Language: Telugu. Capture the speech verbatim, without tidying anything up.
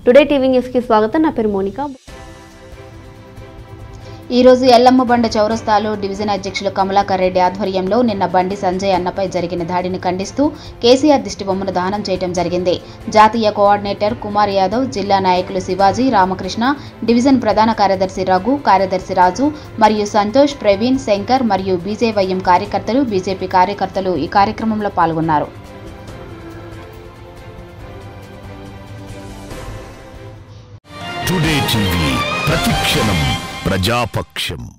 టుడే టీవీ న్యూస్ కి స్వాగతం. నా పేరు మోనికా. ఈ రోజు ఎల్లమ్మ బండ చౌరస్తాలో డివిజన్ అధ్యక్షులు కమలాకర్ రెడ్డి ఆధ్వర్యంలో నిన్న బండి సంజయ్ అన్నపై జరిగిన దాడిని ఖండిస్తూ కేసీఆర్ దిష్టిబొమ్మను దహనం చేయడం జరిగింది. జాతీయ కోఆర్డినేటర్ కుమార్ యాదవ్, జిల్లా నాయకులు శివాజీ, రామకృష్ణ, డివిజన్ ప్రధాన కార్యదర్శి రఘు, కార్యదర్శి రాజు మరియు సంతోష్, ప్రవీణ్, శంకర్ మరియు బీజేవైఎం కార్యకర్తలు, బీజేపీ కార్యకర్తలు ఈ కార్యక్రమంలో పాల్గొన్నారు. టుడే టీవీ ప్రతిక్షణం ప్రజాపక్షం.